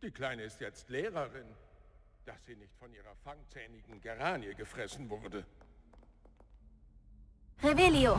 Die Kleine ist jetzt Lehrerin. Dass sie nicht von ihrer fangzähnigen Geranie gefressen wurde. Revelio.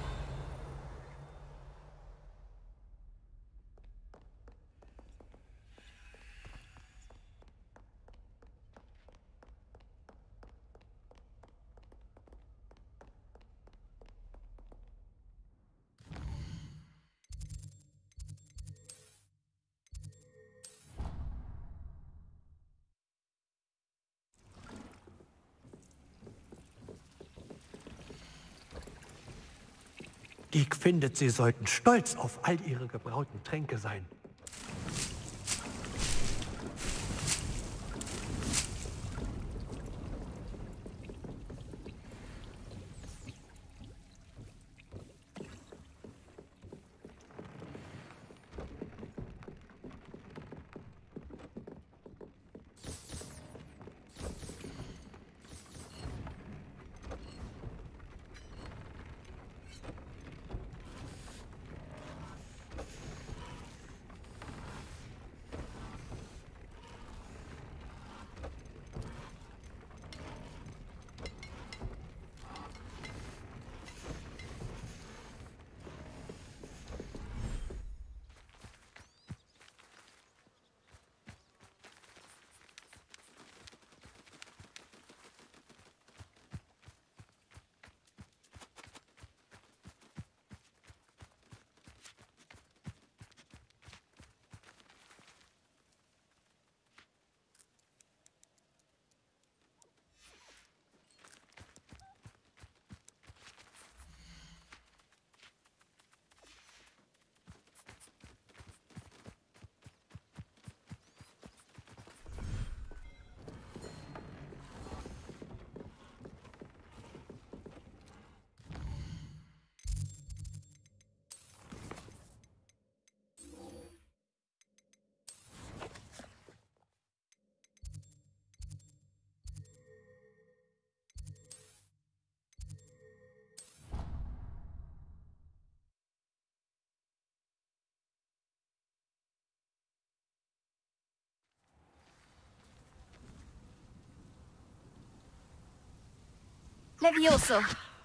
Dick findet, sie sollten stolz auf all ihre gebrauten Tränke sein. Levioso.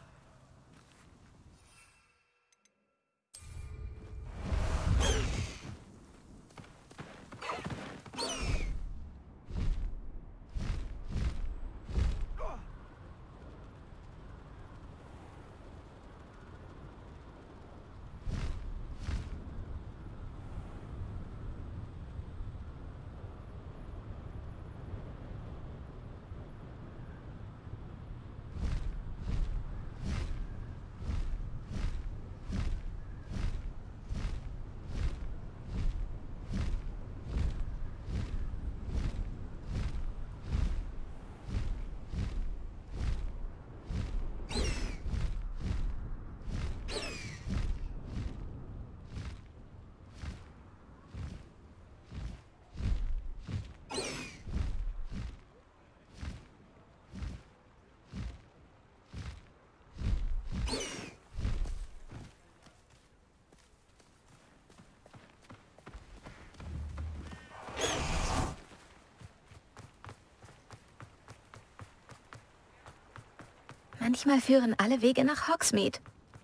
Manchmal führen alle Wege nach Hogsmeade.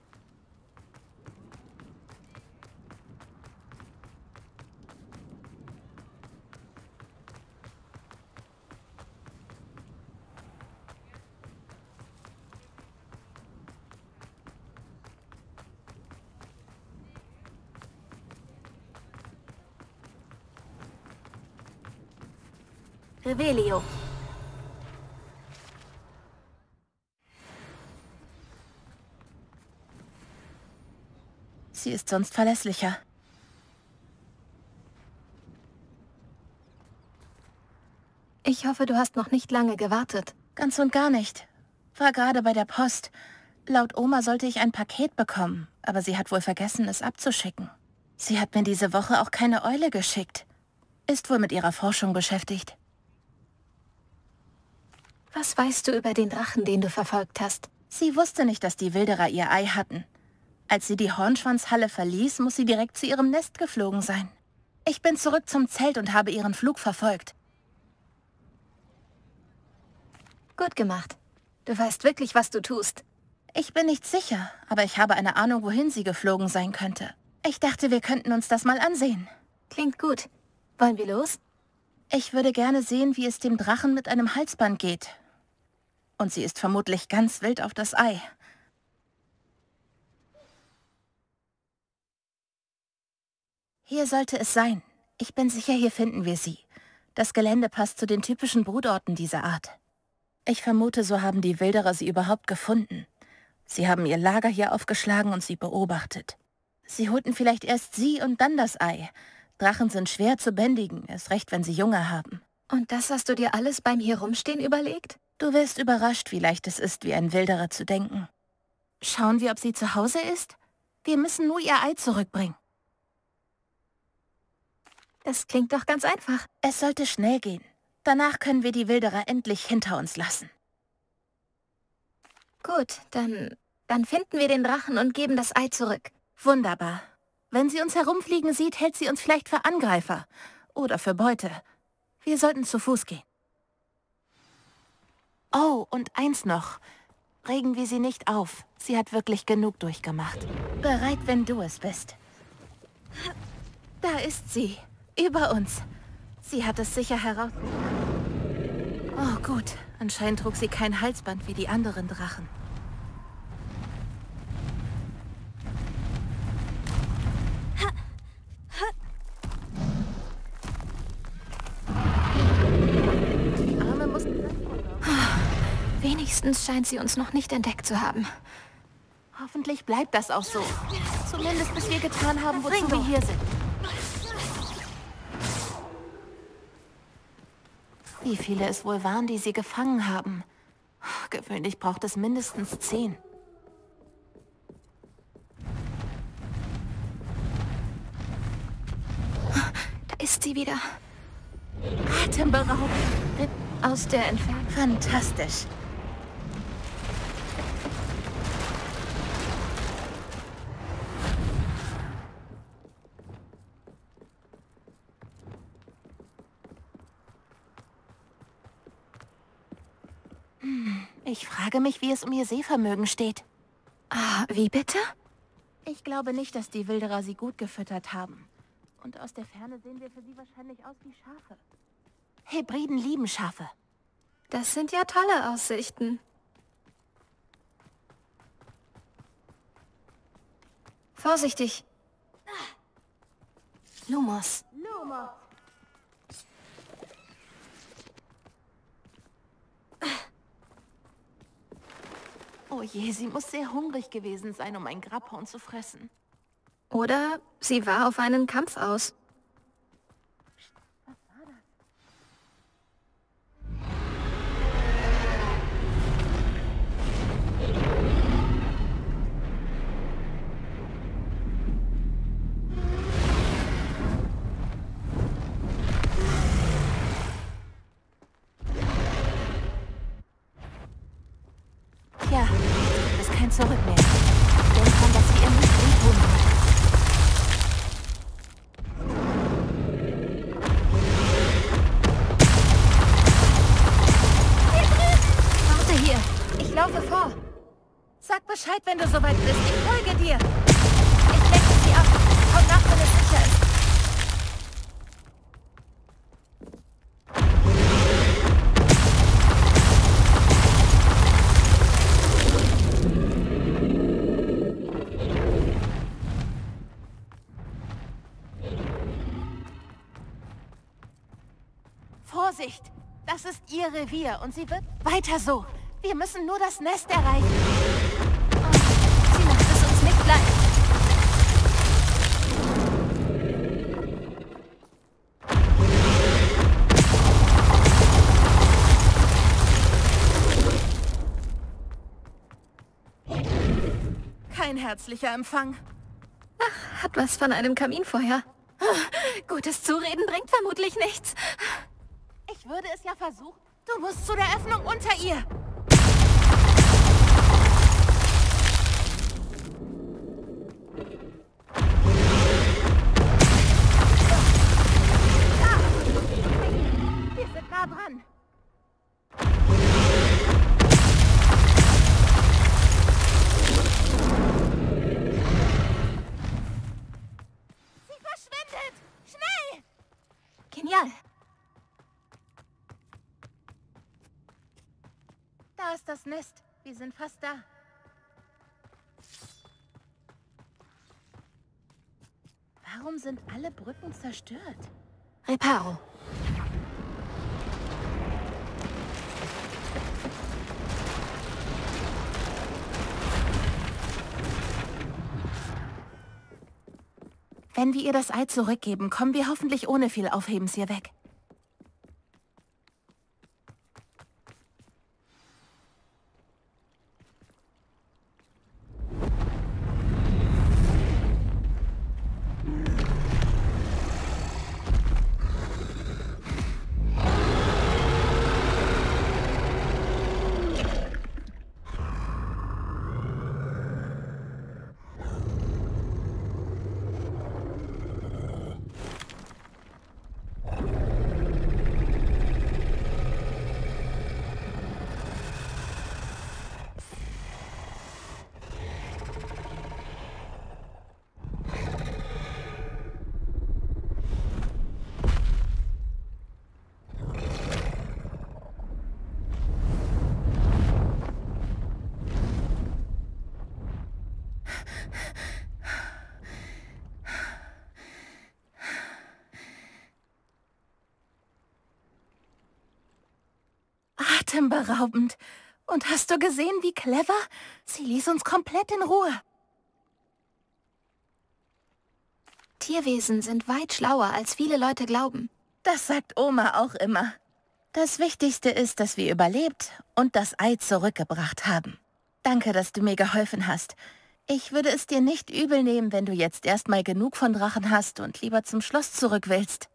Revelio. Sie ist sonst verlässlicher. Ich hoffe, du hast noch nicht lange gewartet. Ganz und gar nicht. War gerade bei der Post. Laut Oma sollte ich ein Paket bekommen, aber sie hat wohl vergessen, es abzuschicken. Sie hat mir diese Woche auch keine Eule geschickt. Ist wohl mit ihrer Forschung beschäftigt. Was weißt du über den Drachen, den du verfolgt hast? Sie wusste nicht, dass die Wilderer ihr Ei hatten. Als sie die Hornschwanzhalle verließ, muss sie direkt zu ihrem Nest geflogen sein. Ich bin zurück zum Zelt und habe ihren Flug verfolgt. Gut gemacht. Du weißt wirklich, was du tust. Ich bin nicht sicher, aber ich habe eine Ahnung, wohin sie geflogen sein könnte. Ich dachte, wir könnten uns das mal ansehen. Klingt gut. Wollen wir los? Ich würde gerne sehen, wie es dem Drachen mit einem Halsband geht. Und sie ist vermutlich ganz wild auf das Ei. Hier sollte es sein. Ich bin sicher, hier finden wir sie. Das Gelände passt zu den typischen Brutorten dieser Art. Ich vermute, so haben die Wilderer sie überhaupt gefunden. Sie haben ihr Lager hier aufgeschlagen und sie beobachtet. Sie holten vielleicht erst sie und dann das Ei. Drachen sind schwer zu bändigen, erst recht, wenn sie Junge haben. Und das hast du dir alles beim hier rumstehen überlegt? Du wirst überrascht, wie leicht es ist, wie ein Wilderer zu denken. Schauen wir, ob sie zu Hause ist? Wir müssen nur ihr Ei zurückbringen. Das klingt doch ganz einfach. Es sollte schnell gehen. Danach können wir die Wilderer endlich hinter uns lassen. Gut, dann finden wir den Drachen und geben das Ei zurück. Wunderbar. Wenn sie uns herumfliegen sieht, hält sie uns vielleicht für Angreifer. Oder für Beute. Wir sollten zu Fuß gehen. Oh, und eins noch. Regen wir sie nicht auf. Sie hat wirklich genug durchgemacht. Bereit, wenn du es bist. Da ist sie. Über uns. Sie hat es sicher heraus... Oh, gut. Anscheinend trug sie kein Halsband wie die anderen Drachen. Die Arme mussten... Wenigstens scheint sie uns noch nicht entdeckt zu haben. Hoffentlich bleibt das auch so. Zumindest bis wir getan haben, wozu wir hier sind. Wie viele es wohl waren, die sie gefangen haben. Gewöhnlich braucht es mindestens 10. Da ist sie wieder. Atemberaubend. Aus der Entfernung. Fantastisch. Ich frage mich, wie es um ihr Sehvermögen steht. Ah, wie bitte? Ich glaube nicht, dass die Wilderer sie gut gefüttert haben. Und aus der Ferne sehen wir für sie wahrscheinlich aus wie Schafe. Hebriden lieben Schafe. Das sind ja tolle Aussichten. Vorsichtig. Lumos. Oh je, sie muss sehr hungrig gewesen sein, um ein Grabhorn zu fressen. Oder sie war auf einen Kampf aus. Was war das? Ja, es gibt kein Zurück mehr. Denk dran, dass sie ihr nicht wehtun wird. Warte hier. Ich laufe vor. Sag Bescheid, wenn du soweit bist. Ich folge dir. Ich lenke sie ab. Komm nach, wenn es sicher ist. Vorsicht! Das ist ihr Revier und sie wird... Weiter so! Wir müssen nur das Nest erreichen. Sie macht es uns nicht leicht. Kein herzlicher Empfang. Hat was von einem Kaminfeuer. Gutes Zureden bringt vermutlich nichts. Ich würde es ja versuchen. Du musst zu der Öffnung unter ihr. Da ist das Nest. Wir sind fast da. Warum sind alle Brücken zerstört? Reparo. Wenn wir ihr das Ei zurückgeben, kommen wir hoffentlich ohne viel Aufhebens hier weg. Atemberaubend. Und hast du gesehen, wie clever? Sie ließ uns komplett in Ruhe. Tierwesen sind weit schlauer, als viele Leute glauben. Das sagt Oma auch immer. Das Wichtigste ist, dass wir überlebt und das Ei zurückgebracht haben. Danke, dass du mir geholfen hast. Ich würde es dir nicht übel nehmen, wenn du jetzt erstmal genug von Drachen hast und lieber zum Schloss zurück willst.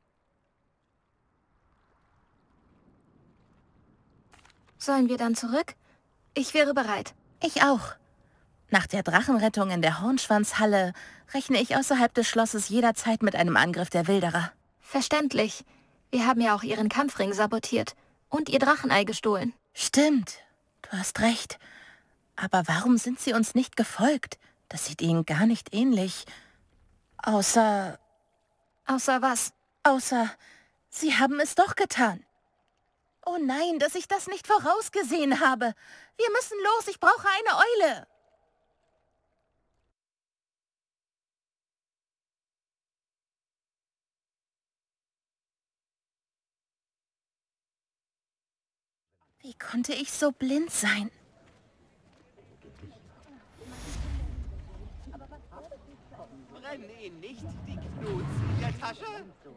Sollen wir dann zurück? Ich wäre bereit. Ich auch. Nach der Drachenrettung in der Hornschwanzhalle rechne ich außerhalb des Schlosses jederzeit mit einem Angriff der Wilderer. Verständlich. Wir haben ja auch ihren Kampfring sabotiert und ihr Drachenei gestohlen. Stimmt, du hast recht. Aber warum sind sie uns nicht gefolgt? Das sieht ihnen gar nicht ähnlich. Außer... Außer was? Außer, sie haben es doch getan. Oh nein, dass ich das nicht vorausgesehen habe. Wir müssen los, ich brauche eine Eule. Wie konnte ich so blind sein? Brennen Ihnen nicht die Knuts in der Tasche?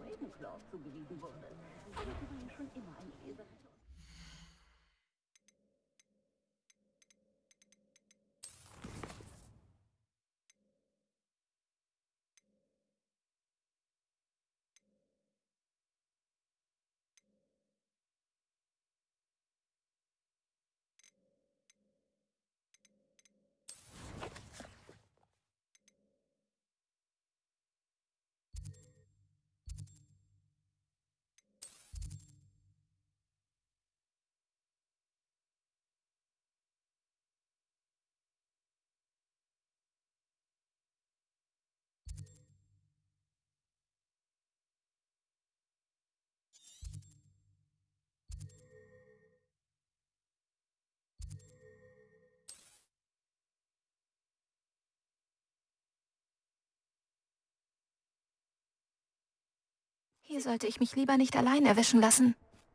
Hier sollte ich mich lieber nicht allein erwischen lassen.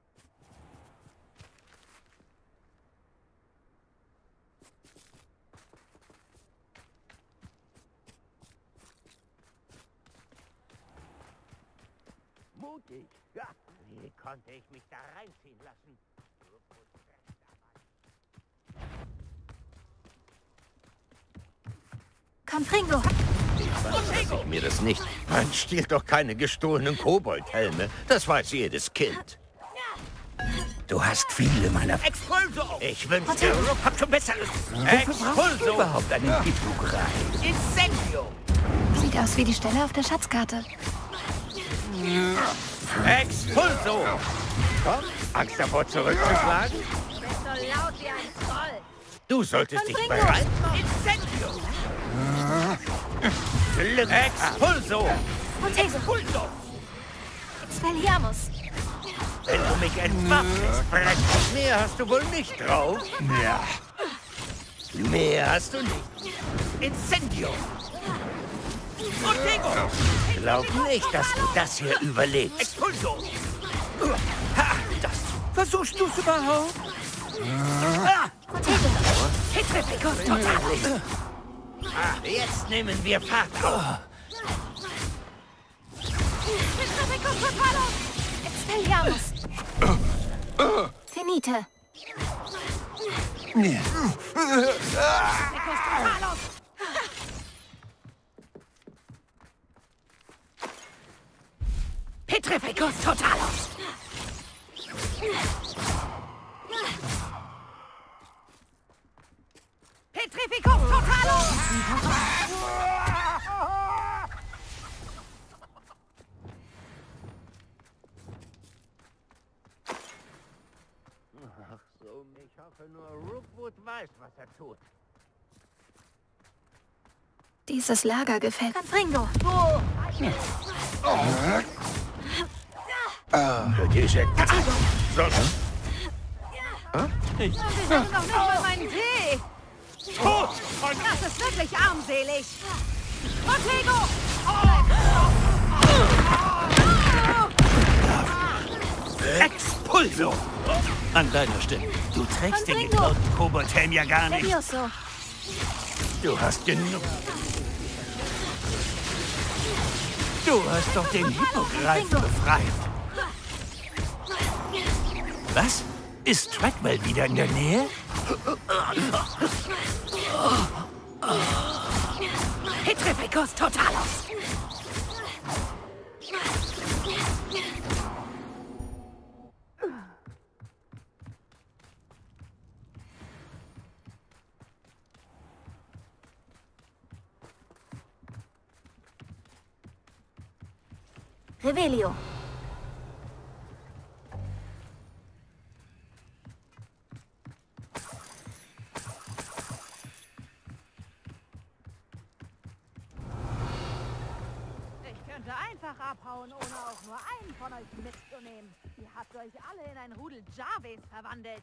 Mutig. Ja, wie konnte ich mich da reinziehen lassen? Kampfringo! Ich mir das nicht. Man stiehlt doch keine gestohlenen Koboldhelme. Das weiß jedes Kind. Du hast viele meiner... Expulso! Ich wünschte, Rook hat schon Besseres. Expulso! Überhaupt einen Hippogreif. Incendio! Sieht aus wie die Stelle auf der Schatzkarte. Expulso! Komm, Angst davor zurückzuschlagen? Du bist so laut wie ein Troll. Du solltest dich bereit machen. Incendio! Glück! Expulso! Und Expulso! Expelliarmus! Wenn du mich entwaffnest, brennt. Mehr hast du wohl nicht drauf? Ja. Mehr hast du nicht. Incendio! Montego! Glaub nicht, dass du das hier überlebst. Expulso! Ha, das. Versuchst du's überhaupt? Montego. Petrificus Totalus. Jetzt nehmen wir Fahrt auf. Petrificus Totalus. Expelliarmus. Finite. Petrificus Totalus. Petrificus Totalus. Petrificus Totalus. Ach so, ich hoffe nur, Rookwood weiß, was er tut. Dieses Lager gefällt. Confringo. Für diese Wir sind noch nicht mal meinen Tee. Tod! Das ist wirklich armselig. Montego! Expulso! An deiner Stelle. Du trägst den Confringo. geklauten Koboldhelm ja gar nicht. Levioso. Du hast genug. Du hast doch den Hippogreifen befreit. Was? Ist Treadwell wieder in der Nähe? Petrificus Totalus. Revelio. Ich könnte einfach abhauen, ohne auch nur einen von euch mitzunehmen. Ihr habt euch alle in ein Rudel Jarves verwandelt.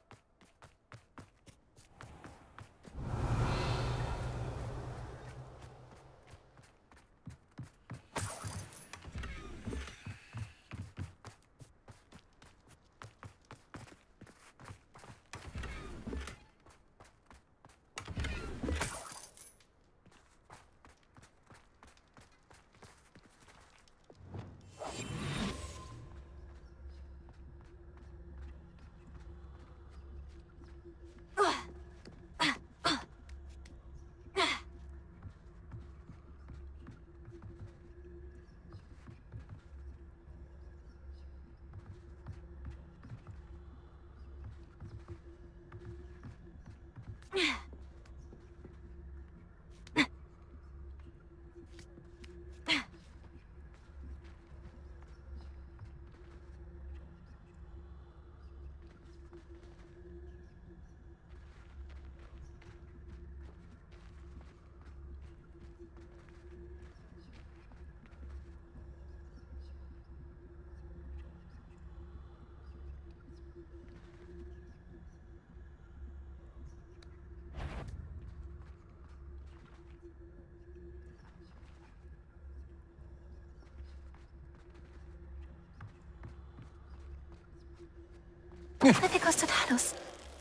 Petrificus Totalus.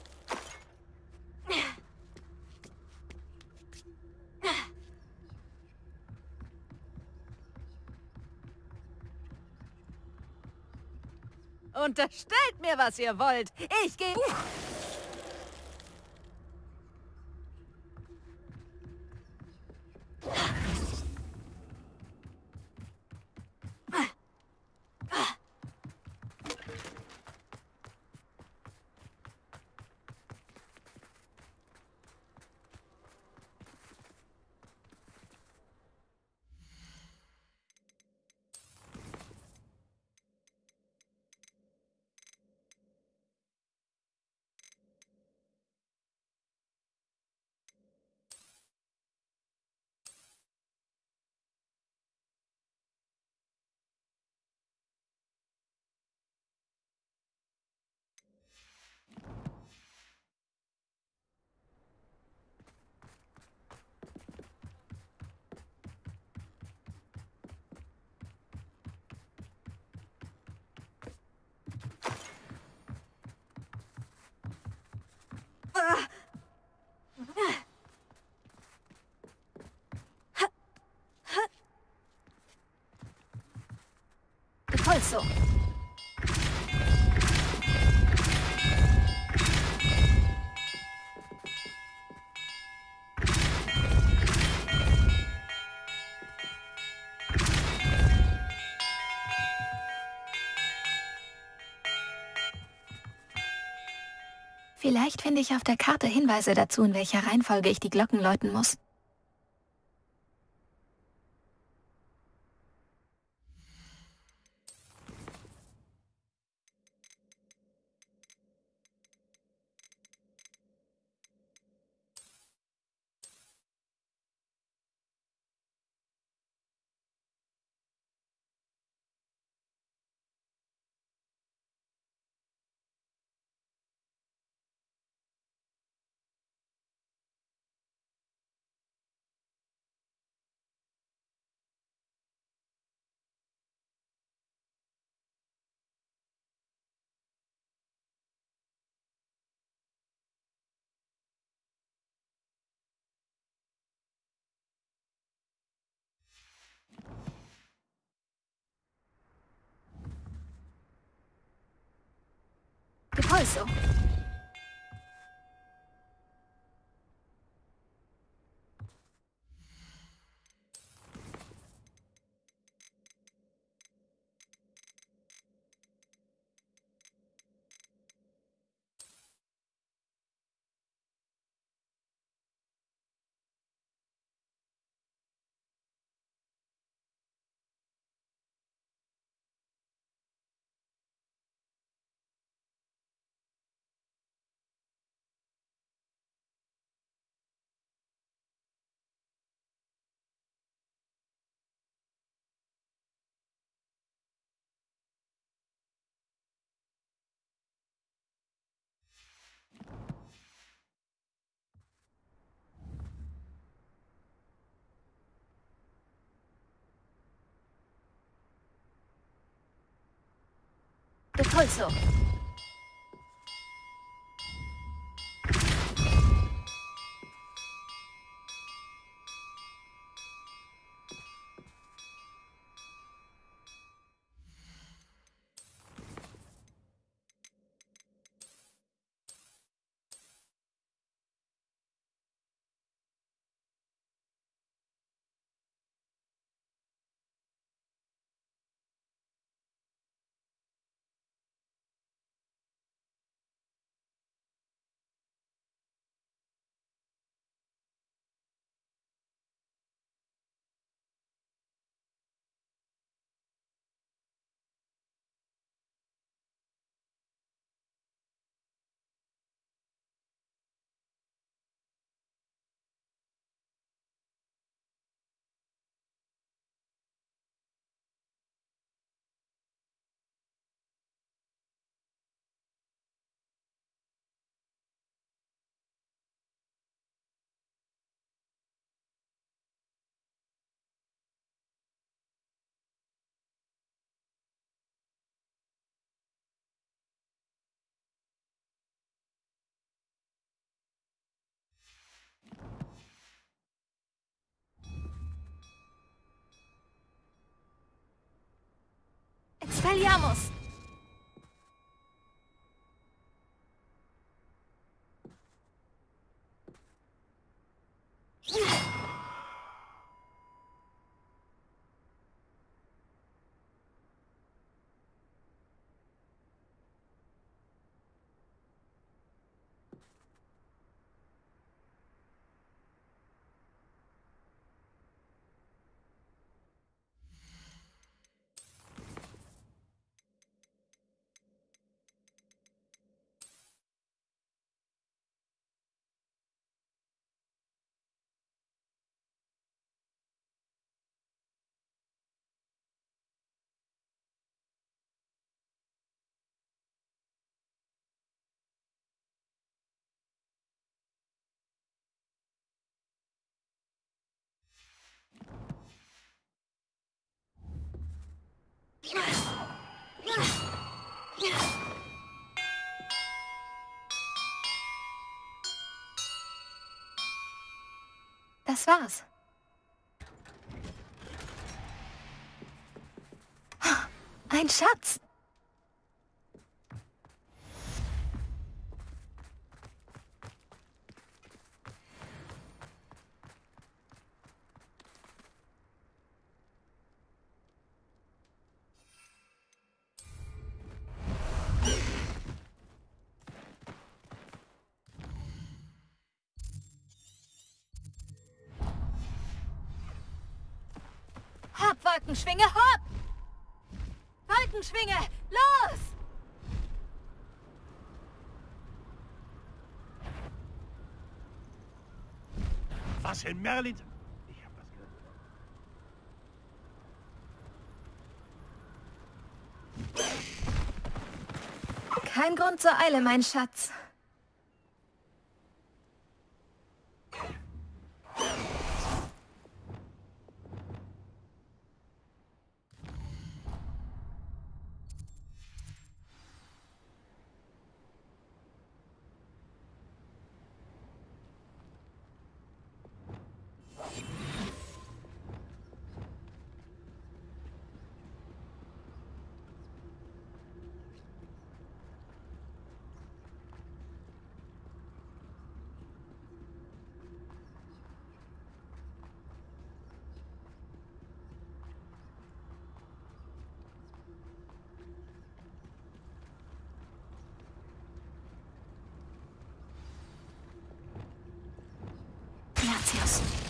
Unterstellt mir, was ihr wollt. Ich gehe... Repulso. Vielleicht finde ich auf der Karte Hinweise dazu, in welcher Reihenfolge ich die Glocken läuten muss. Repulso. Repulso. Expelliarmus! Das war's. Ein Schatz. Hopp, Wolkenschwinge, hopp! Wolkenschwinge, los! Was in Merlin? Ich hab was gehört. Kein Grund zur Eile, mein Schatz. Gratias.